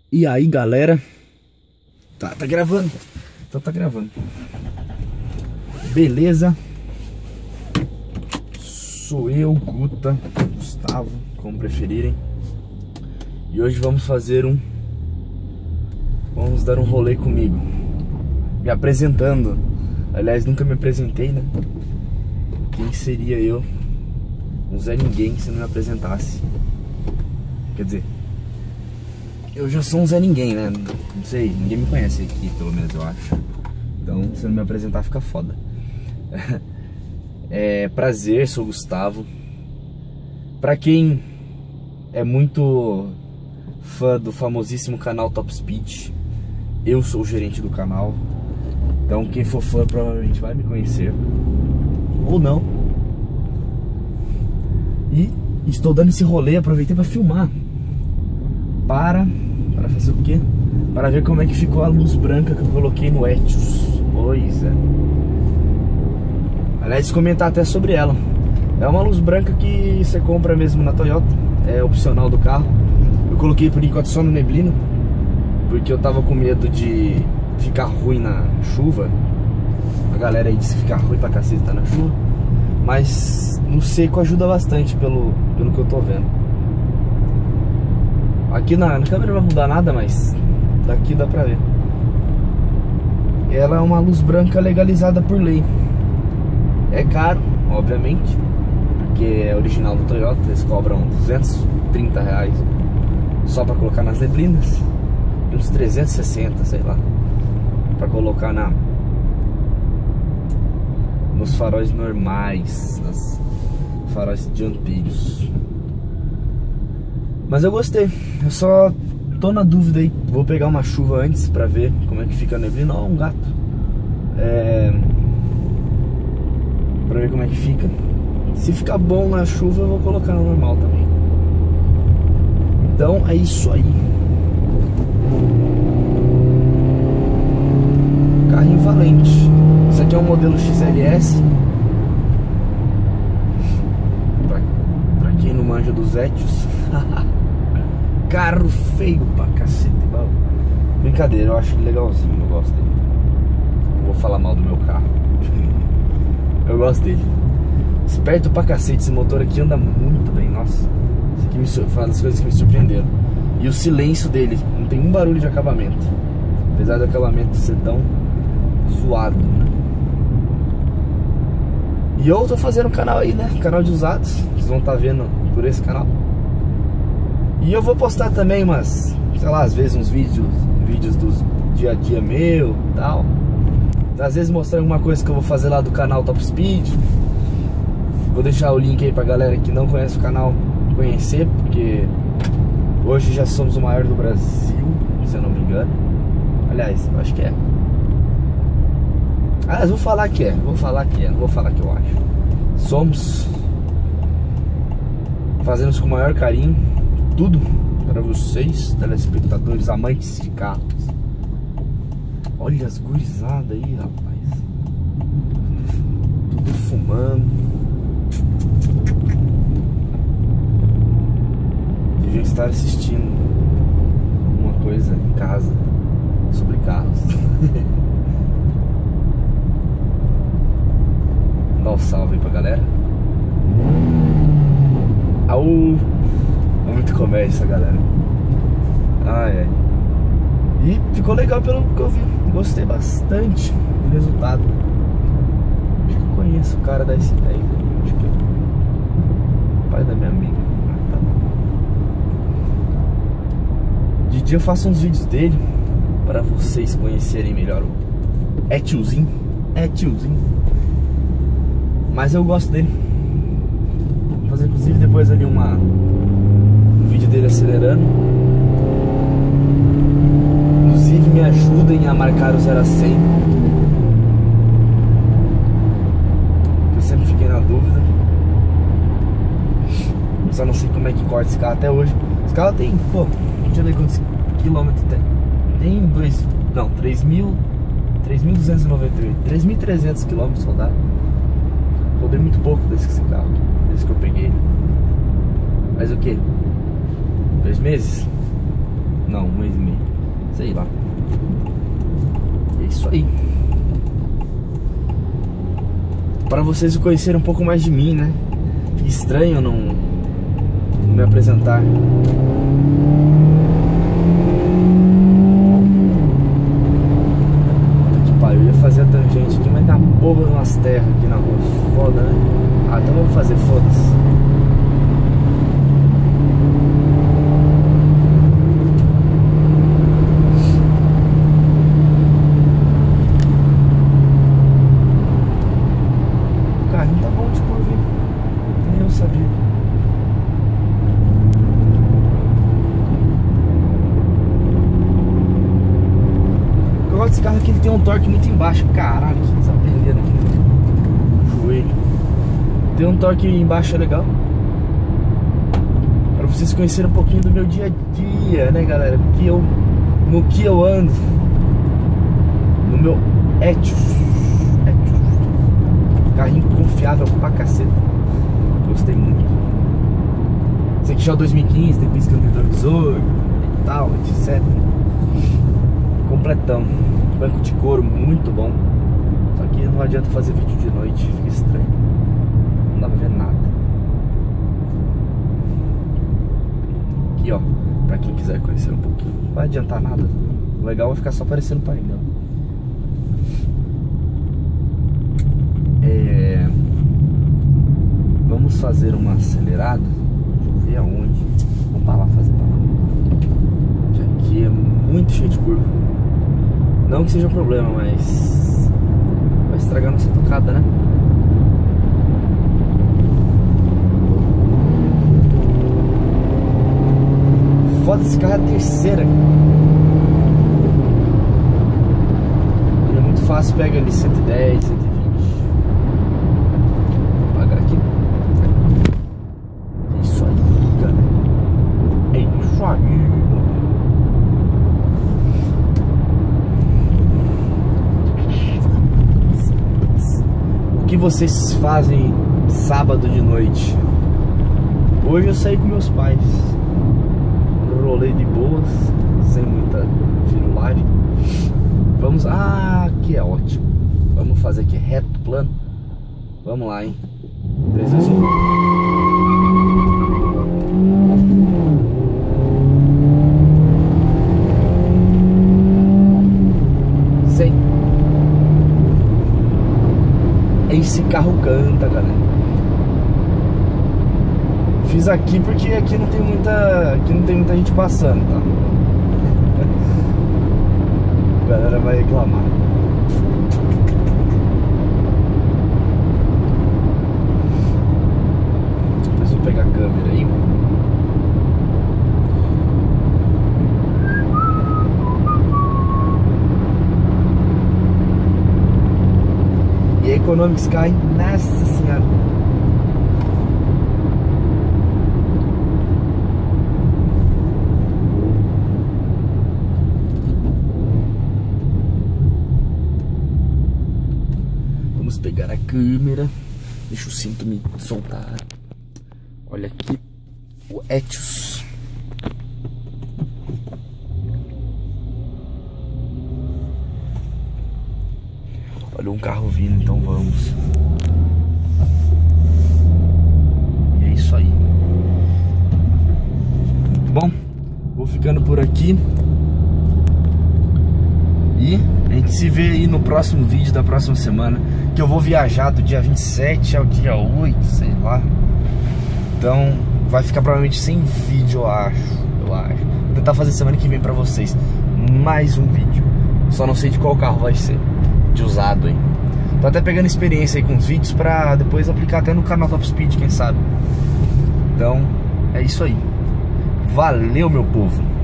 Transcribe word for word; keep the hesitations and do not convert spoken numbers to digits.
E aí, galera? Tá, tá gravando? Então tá gravando. Beleza? Sou eu, Guta, Gustavo, como preferirem. E hoje vamos fazer um... Vamos dar um rolê comigo. Me apresentando. Aliás, nunca me apresentei, né? Quem seria eu? Um Zé Ninguém se não me apresentasse. Quer dizer... Eu já sou um Zé Ninguém, né? Não sei, ninguém me conhece aqui, pelo menos eu acho. Então, se eu não me apresentar, fica foda. É, prazer, sou o Gustavo. Pra quem é muito fã do famosíssimo canal Top Speed, eu sou o gerente do canal. Então, quem for fã provavelmente vai me conhecer. Ou não. E estou dando esse rolê, aproveitei pra filmar. Para... Para fazer o quê? Para ver como é que ficou a luz branca que eu coloquei no Etios. Pois é. Aliás, comentar até sobre ela. É uma luz branca que você compra mesmo na Toyota. É opcional do carro. Eu coloquei por enquanto só no neblina, porque eu tava com medo de ficar ruim na chuva. A galera aí disse que fica ruim pra cacete tá na chuva. Mas no seco ajuda bastante, pelo, pelo que eu tô vendo. Aqui na, na câmera não vai mudar nada, mas daqui dá pra ver. Ela é uma luz branca legalizada por lei. É caro, obviamente, porque é original do Toyota. Eles cobram duzentos e trinta reais só pra colocar nas neblinas, e uns trezentos e sessenta, sei lá, pra colocar na nos faróis normais, nos faróis dianteiros. Mas eu gostei, eu só tô na dúvida aí. Vou pegar uma chuva antes pra ver como é que fica a neblina. Ó, um gato. É... Pra ver como é que fica. Se ficar bom na chuva, eu vou colocar no normal também. Então é isso aí. Carrinho valente. Isso aqui é um modelo X L S. Pra, pra quem não manja dos Etios. Carro feio pra cacete, mano. Brincadeira, eu acho ele legalzinho, eu gosto dele. Não vou falar mal do meu carro. Eu gosto dele. Esperto pra cacete, esse motor aqui anda muito bem, nossa. Isso aqui me, foi uma das coisas que me surpreenderam. E o silêncio dele, não tem um barulho de acabamento. Apesar do acabamento ser tão suado. E eu tô fazendo um canal aí, né? Canal de usados. Vocês vão estar vendo por esse canal. E eu vou postar também umas, sei lá, às vezes uns vídeos, vídeos do dia a dia meu e tal. Às vezes mostrando alguma coisa que eu vou fazer lá do canal Top Speed. Vou deixar o link aí pra galera que não conhece o canal conhecer, porque hoje já somos o maior do Brasil, se eu não me engano. Aliás, eu acho que é. Ah, eu vou falar que é, vou falar que é, não vou falar que eu acho. Somos. Fazemos com o maior carinho tudo para vocês, telespectadores amantes de carros. Olha as gurizadas aí, rapaz. Tudo fumando. Devia estar assistindo uma coisa em casa sobre carros. Dá um salve aí pra galera. Au! Muito comércio, galera. Ah, é. E ficou legal pelo que eu vi. Gostei bastante do resultado. Acho que eu conheço o cara da S dez ali. Acho que é o pai da minha amiga. Ah, tá. De dia eu faço uns vídeos dele para vocês conhecerem melhor o É tiozinho. É tiozinho. Mas eu gosto dele. Vou fazer inclusive depois ali uma um vídeo dele acelerando. Inclusive me ajudem a marcar o zero a cem. Eu sempre fiquei na dúvida. Eu só não sei como é que corta esse carro até hoje. Esse carro tem, pô, deixa eu ver quantos quilômetros tem. Tem dois, não, três mil duzentos e noventa e oito, três mil e trezentos quilômetros rodados. Rodei muito pouco desse carro, desde que eu peguei. Mas o que? Dois meses? Não, um mês e meio. Sei lá. É isso aí. Para vocês conhecerem um pouco mais de mim, né? Estranho não, não me apresentar. Eu ia fazer a tangente aqui, mas tá boba umas terras aqui na rua. Foda, né? Ah, então vamos fazer, foda-se. O carrinho tá bom de curva, hein? Nem eu sabia. Esse carro aqui ele tem um torque muito embaixo. Caralho, que desapendendo aqui no joelho. Tem um torque embaixo, é legal. Pra vocês conhecerem um pouquinho do meu dia a dia, né, galera? Que eu, no que eu ando. No meu Etios. Etios. Carrinho confiável pra caceta. Gostei muito. Esse aqui já é o dois mil e quinze, tem pisca no retrovisor e tal, etcétera. Completão. Banco de couro muito bom. Só que não adianta fazer vídeo de noite, fica estranho. Não dá pra ver nada. Aqui ó, pra quem quiser conhecer um pouquinho. Não vai adiantar nada. O legal vai ficar só aparecendo o painel. É... Vamos fazer uma acelerada. Deixa eu ver aonde. Vamos pra lá fazer pra lá. Aqui é muito cheio de curva. Não que seja um problema, mas vai estragar nossa tocada, né? Foda, esse carro é a terceira. É muito fácil, pega ali cento e dez, cento e vinte. Vou apagar aqui. É isso aí, cara. É isso aí. O que vocês fazem sábado de noite? Hoje eu saí com meus pais. Rolei de boas, sem muita firulagem. Vamos... Ah, aqui é ótimo. Vamos fazer aqui reto, plano. Vamos lá, hein? três, dois, um. cem. Esse carro canta, galera. Fiz aqui porque aqui não tem muita, aqui não tem muita gente passando, tá? A galera vai reclamar. Depois eu vou pegar a câmera aí. E a Economics cai, nossa senhora. Vamos pegar a câmera. Deixa o cinto me soltar. Olha aqui o Etios. Olha um carro vindo, então vamos. E é isso aí. Bom, vou ficando por aqui. E a gente se vê aí no próximo vídeo da próxima semana. Que eu vou viajar do dia vinte e sete ao dia oito, sei lá. Então vai ficar provavelmente sem vídeo, eu acho. Eu acho. Vou tentar fazer semana que vem pra vocês mais um vídeo. Só não sei de qual carro vai ser. De usado, hein? Tô até pegando experiência aí com os vídeos pra depois aplicar até no canal Top Speed, quem sabe. Então, é isso aí. Valeu, meu povo!